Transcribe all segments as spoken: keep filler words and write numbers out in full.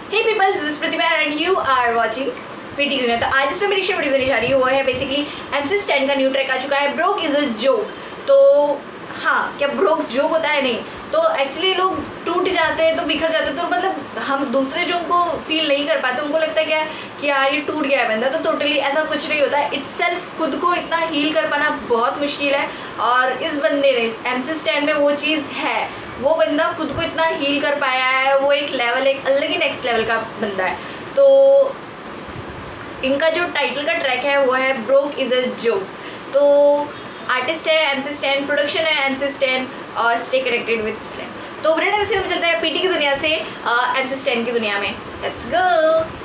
Hey people, this is Pratibha and you are watching PT दुनिया। तो आज इसमें मेरी वीडियो देनी जा रही है वो है बेसिकली एमसी स्टैन का न्यू ट्रैक आ चुका है, ब्रोक इज अ जोक। तो हाँ, क्या ब्रोक जोक होता है? नहीं, तो एक्चुअली लोग टूट जाते हैं तो बिखर जाते हैं, तो मतलब हम दूसरे जो उनको फील नहीं कर पाते, उनको लगता है क्या कि यार ये टूट गया है बंदा। तो टोटली ऐसा कुछ नहीं होता है। इट्स सेल्फ खुद को इतना हील कर पाना बहुत मुश्किल है, और इस बंदे ने एमसी स्टैन में वो चीज़ है, वो बंदा खुद को इतना हील कर पाया है। वो एक लेवल, एक अलग ही नेक्स्ट लेवल का बंदा है। तो इनका जो टाइटल का ट्रैक है वो है ब्रोक इज़ अ जोक। तो आर्टिस्ट है एमसी स्टैन, प्रोडक्शन है एमसी स्टैन, और स्टे कनेक्टेड विद स्लैम। तो ब्रेड वैसे हम चलते हैं पीटी की दुनिया से एमसी स्टैन की दुनिया में। Let's go.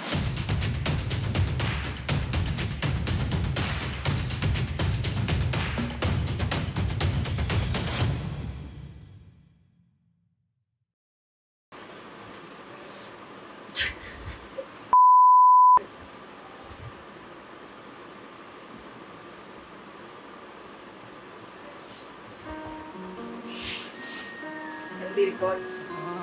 Records.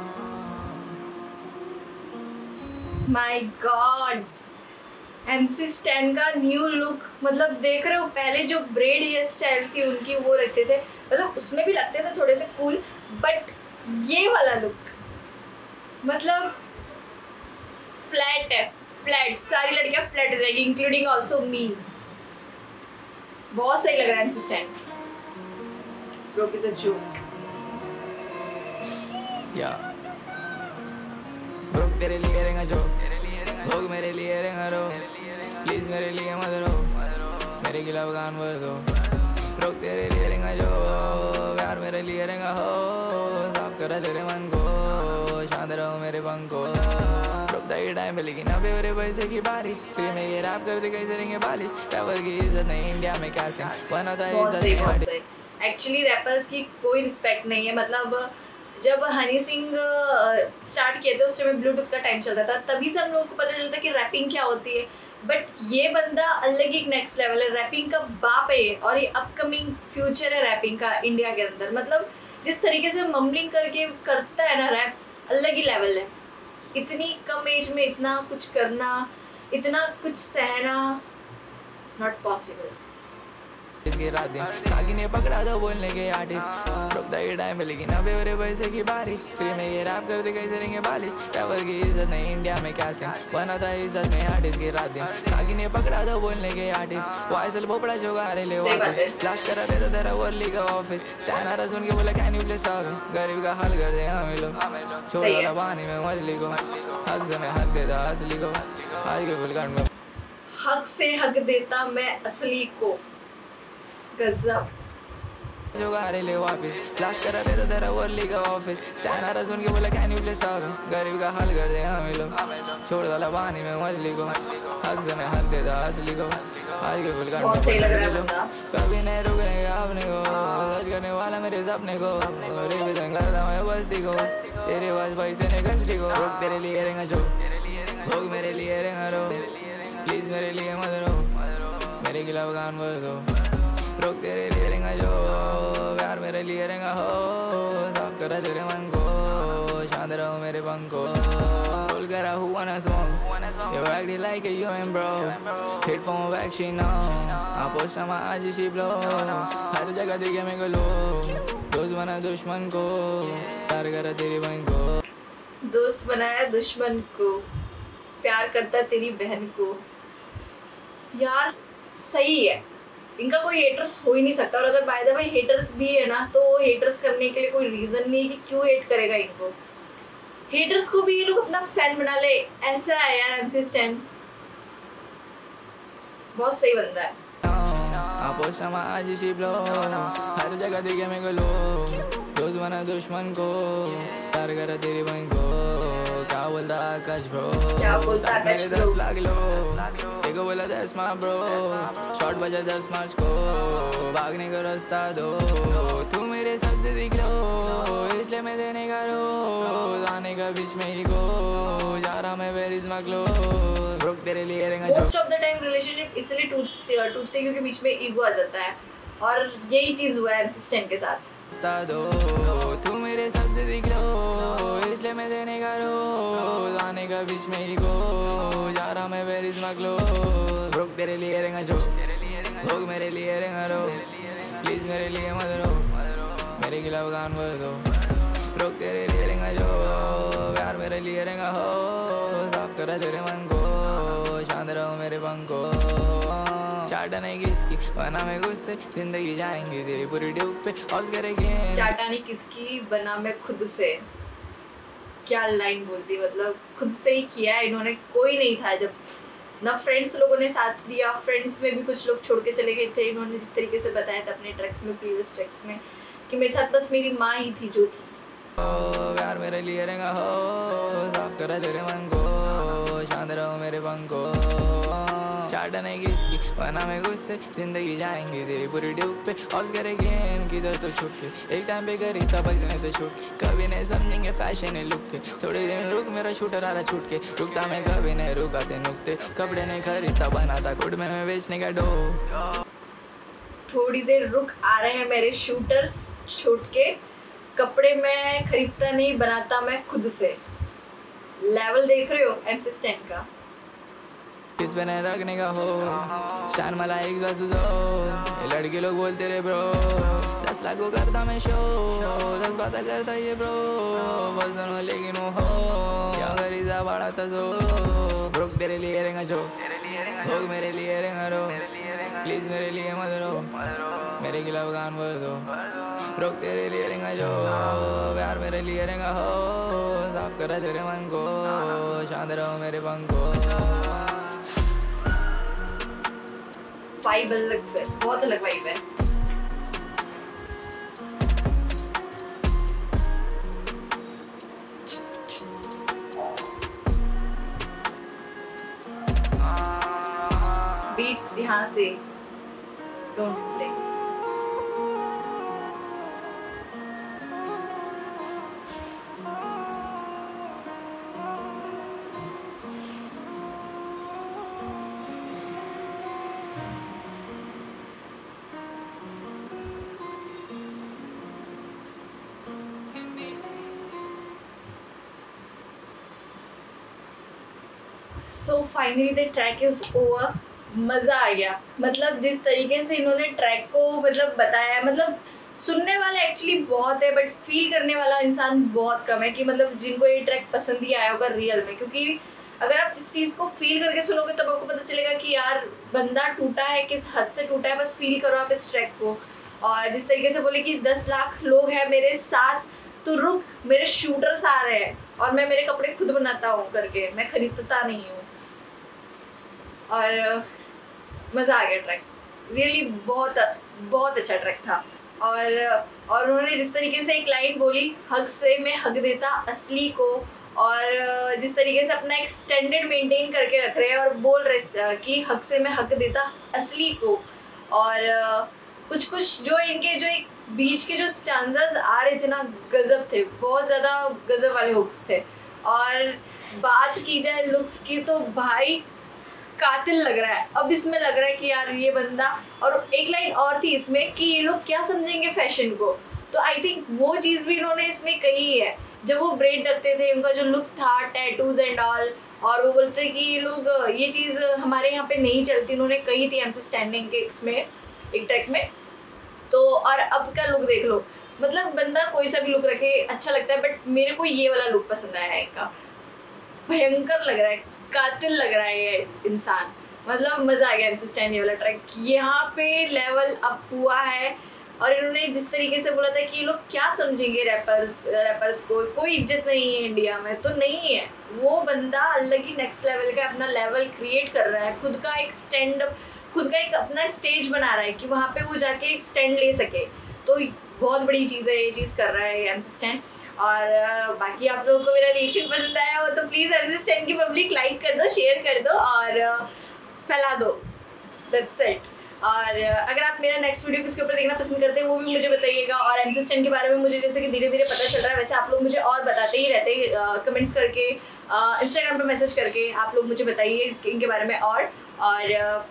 My God, MC Stan का न्यू लुक, मतलब देख रहे हो, पहले जो ब्रेड हेयर स्टाइल थी उनकी वो रखते थे, मतलब उसमें भी लगते थे थोड़े से कूल, बट ये वाला लुक मतलब फ्लैट है, फ्लैट। सारी लड़कियां फ्लैट हो जाएगी, इंक्लूडिंग ऑल्सो मी। बहुत सही लग रहा है MC Stan. Broke is a joke. या ब्रोक तेरे लिए रहेगा जो, लोग मेरे लिए रहेगा रो, प्लीज मेरे लिए मत रो, मेरे खिलाफ गान भर दो। ब्रोक तेरे लिए रहेगा जो, प्यार मेरे लिए रहेगा हो, साफ करा तेरे मन को, शांत रहो मेरे पंख को। ब्रोक दाई टाइम पे लेकिन अबे मेरे पैसे की बारी, फ्री में ये रैप कर दे कैसे रहेंगे बालिश। रैपर की इज्जत नहीं इंडिया में कैसे बनाता है इज्जत। एक्चुअली रैपर्स की कोई रिस्पेक्ट नहीं है। मतलब जब हनी सिंह स्टार्ट किए थे उस टाइम ब्लूटूथ का टाइम चलता था, तभी से हम लोगों को पता चलता कि रैपिंग क्या होती है। बट ये बंदा अलग ही नेक्स्ट लेवल है, रैपिंग का बाप है ये, और ये अपकमिंग फ्यूचर है रैपिंग का इंडिया के अंदर। मतलब जिस तरीके से मम्बलिंग करके करता है ना रैप, अलग ही लेवल है। इतनी कम एज में इतना कुछ करना, इतना कुछ सहना, नॉट पॉसिबल। आगे ने पकड़ा दो बोलने के आर्टिस्ट, ब्रोक दाई टाइम पे लेकिन अबे मेरे पैसे की बारी, फ्री में ये रैप कर दे कैसे रहेंगे बालिश। रैपर की इज्जत नहीं इंडिया में कैसे बनाता है इज्जत में आर्टिस्ट की रात दिन। आगे ने पकड़ा दो बोलने के आर्टिस्ट, वाइसल भोपड़ा जो गा रहे ले वापस, फ्लैश करा ले तो तेरा वर्ली का ऑफिस। शायना सुन के बोला कैन यू प्लीज स्टॉप, गरीब का हल कर दे हम लोग, छोड़ वाला पानी में मछली को, हक से मैं हक देता असली को, आज के बुलकांड में हक से हक देता मैं असली को। गजब। जो गा रहे ले वापस, फ्लैश करा ले तो तेरा वर्ली का ऑफिस। शायना सुन के बोला कैन यू प्लीज स्टॉप, गरीब का हल कर दे हम लोग, छोड़ वाला पानी में मछली को, हक से मैं हक देता असली को, आज के बुलकांड में कभी नहीं रुकेगा अपने को, सच करने वाला मेरे सपने को, रिविजन करता मैं बस्ती को, तेरे पास पैसे ने गस्ती को। ब्रोक तेरे लिए रहेगा जो, लोग मेरे लिए रहेगा रो, प्लीज मेरे लिए मत रो, मेरे खिलाफ गान भर दो। ब्रोक तेरे लिए रहेगा जो, प्यार मेरे लिए रहेगा हो, साफ करा तेरे मन को, शांत रहो मेरे पंख को। बोल करा हुआ ना smoke, you acting like a human bro, hit from back she know, I post my I G she blow, हर जगह दिखे मेरे को लो, दोस्त बना दुश्मन को, प्यार करा तेरी बहन को। दोस्त बनाया दुश्मन को, प्यार करता तेरी बहन को। यार सही है, इनका कोई हेटर्स हो ही नहीं सकता। और अगर बाय द वे हेटर्स भी है ना, तो हेटर्स करने के लिए कोई रीज़न नहीं है कि क्यों हेट करेगा इनको। हेटर्स को भी ये लोग अपना फैन बना ले, ऐसा है यार एमसी स्टैन। बहुत सही बंदा है। हर जगह दिखे मेरे को लो, दोस्त बना दुश्मन को, प्यार करा तेरी बहन को। क्या बोलता आकाश ब्रो, क्या बोलता आकाश ब्रो, दस लाख लो, देखो बोला दस मार ब्रो, शॉट बजा दस मार्च को, भागने का रास्ता दो, तू मेरे सबसे दिख लो, इसलिए मैं देने का रो, आने का बीच में ही गो, जा रहा मैं where is my close. Broke तेरे लिए रहेगा जो। Most of the time relationship इसलिए टूटते टूटते क्योंकि बीच में ईगो आ जाता है, और यही चीज़ हुआ है एमसी स्टैन के साथ। दो तू मेरे सबसे दिख लो, इसलिए मैं देने का रो, आने का बीच में ही गो जा रहा मैं where is my close broke तेरे लिए रहेगा जो लोग मेरे लिए रहेगा रो प्लीज मेरे लिए मत रो मेरे खिलाफ गान भर दो ब्रोक तेरे लिए रहेगा जो प्यार मेरे लिए रहेगा हो साफ करा तेरे मन को शांत रहो मेरे पंखो चाटा नहीं किसकी बना मैं गुस्से जिंदगी जाएंगी तेरी पूरी ड्यूब पे ऑफ करेंगे चाटा नहीं किसकी बना मैं खुद से। क्या लाइन बोलती, मतलब खुद से ही किया है इन्होंने, कोई नहीं था जब ना फ्रेंड्स लोगों ने साथ दिया, फ्रेंड्स में भी कुछ लोग छोड़ के चले गए थे। इन्होंने जिस तरीके से बताया था अपने ट्रैक्स में, प्रीवियस ट्रैक्स में, कि मेरे साथ बस मेरी माँ ही थी जो थी। प्यार मेरे लिए रहेगा हो साफ करा तेरे मन को शांत रहो मेरे पंखो चाटा नहीं किसकी बना मैं गुस्से जिंदगी जाएंगी तेरी पूरी ड्यूब पे ऑफ करे गेम किधर तो छुट के एक टाइम पे करी तब तो छूट कभी नहीं समझेंगे फैशन है लुक के थोड़े दिन रुक मेरा शूटर आ रहा छूट के रुकता मैं कभी नहीं रुकाते नुकते कपड़े नहीं खरीदता बनाता खुद में मैं बेचने का डो थोड़ी देर रुक आ रहे हैं मेरे शूटर्स छूट के कपड़े मैं खरीदता नहीं बनाता मैं खुद से। लेवल देख रहे हो एमसी स्टैन का, किस पे नहीं रखने का हो शान मला एक जासूसो लड़के लोग बोलते रे ब्रो दस लाख को करता मैं शो दस बातें करता ये ब्रो बस लेकिन वो हो क्या खरीदा बड़ा था सो ब्रोक तेरे लिए रहेगा जो लोग मेरे लिए रहेगा रो प्लीज मेरे लिए मत रो मेरे खिलाफ गान भर दो ब्रोक तेरे लिए रहेगा जो प्यार मेरे लिए रहेगा हो साफ करा तेरे मन को शांत रहो मेरे पंखो वाइब अलग से, बहुत अलग वाइब है। बीट्स यहाँ से don't play. So finally the track is over. मज़ा आ गया, मतलब जिस तरीके से इन्होंने ट्रैक को मतलब बताया, मतलब सुनने वाला एक्चुअली बहुत है बट फील करने वाला इंसान बहुत कम है कि मतलब जिनको ये ट्रैक पसंद ही आया होगा रियल में। क्योंकि अगर आप इस चीज़ को फील करके सुनोगे तब आपको पता चलेगा कि यार बंदा टूटा है, किस हद से टूटा है, बस फील करो आप इस ट्रैक को। और जिस तरीके से बोले कि दस लाख लोग हैं मेरे साथ तो रुक मेरे शूटर्स आ रहे हैं और मैं मेरे कपड़े खुद बनाता हूँ करके, मैं खरीदता नहीं हूँ। और मज़ा आ गया ट्रैक, रियली बहुत बहुत अच्छा ट्रैक था। और और उन्होंने जिस तरीके से एक लाइन बोली, हक से मैं हक देता असली को, और जिस तरीके से अपना एक स्टैंडर्ड मेंटेन करके रख रहे हैं और बोल रहे कि हक से मैं हक देता असली को। और कुछ कुछ जो इनके जो एक बीच के जो स्टैंजास आ रहे थे ना, गजब थे, बहुत ज़्यादा गजब वाले हुक्स थे। और बात की जाए लुक्स की तो भाई कातिल लग रहा है। अब इसमें लग रहा है कि यार ये बंदा, और एक लाइन और थी इसमें कि ये लोग क्या समझेंगे फैशन को, तो आई थिंक वो चीज़ भी इन्होंने इसमें कही है। जब वो ब्रेड रखते थे, उनका जो लुक था, टैटूज एंड ऑल, और वो बोलते कि ये लोग ये चीज़ हमारे यहाँ पे नहीं चलती, उन्होंने कही थी एमसी स्टैंडिंग के इसमें एक ट्रैक में। तो और अब का लुक देख लो, मतलब बंदा कोई सा भी लुक रखे अच्छा लगता है, बट मेरे को ये वाला लुक पसंद आया है इनका, भयंकर लग रहा है, कातिल लग रहा है ये इंसान। मतलब मज़ा आ गया एमसी स्टैंड ये वाला ट्रैक, यहाँ पे लेवल अप हुआ है। और इन्होंने जिस तरीके से बोला था कि ये लोग क्या समझेंगे रैपर्स रैपर्स को, कोई इज्जत नहीं है इंडिया में, तो नहीं है। वो बंदा अलग ही नेक्स्ट लेवल का अपना लेवल क्रिएट कर रहा है, खुद का एक स्टैंड, खुद का एक अपना स्टेज बना रहा है कि वहाँ पे वो जाके एक स्टैंड ले सके। तो बहुत बड़ी चीज़ है, ये चीज़ कर रहा है एमसी स्टैंड। और बाकी आप लोगों को मेरा रिएक्शन पसंद आया हो तो प्लीज़ एमसी स्टैंड की पब्लिक लाइक कर दो, शेयर कर दो और फैला दो, दैट्स इट। और अगर आप मेरा नेक्स्ट वीडियो किसके ऊपर देखना पसंद करते हैं वो भी मुझे बताइएगा। और एमसी स्टैंड के बारे में मुझे जैसे कि धीरे धीरे पता चल रहा है, वैसे आप लोग मुझे और बताते ही रहते हैं कमेंट्स करके, इंस्टाग्राम पे मैसेज करके आप लोग मुझे बताइए इनके बारे में। और और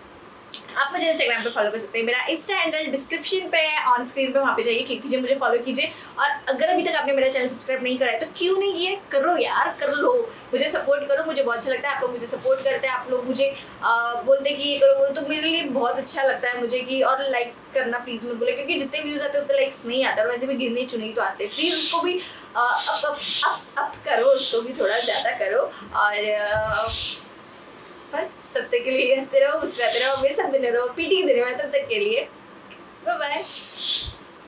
आप मुझे इंस्टाग्राम पे फॉलो कर सकते हैं, मेरा इंस्टा हैंडल डिस्क्रिप्शन पे है, ऑन स्क्रीन पे, वहाँ पे जाइए, क्लिक कीजिए, मुझे फॉलो कीजिए। और अगर अभी तक आपने मेरा चैनल सब्सक्राइब नहीं करा है तो क्यों नहीं किया, करो यार, कर लो, मुझे सपोर्ट करो, मुझे बहुत अच्छा लगता है, आप लोग मुझे सपोर्ट करते हैं, आप लोग मुझे आ, बोलते हैं कि ये करो बोलो, तो मेरे लिए बहुत अच्छा लगता है मुझे कि, और लाइक करना प्लीज़ मत बोले, क्योंकि जितने व्यूज़ आते हैं उतने लाइक्स नहीं आते, और वैसे भी गिनने चुने तो आते हैं, प्लीज़ उसको भी अप अप अप अप करो, उसको भी थोड़ा ज़्यादा करो। और आ, बस तब तक के लिए हंसते रहो, मुस्कुराते रहो, मेरे साथ बने रहो, पीटी दे रहे हो तब तक के लिए, बाय बाय।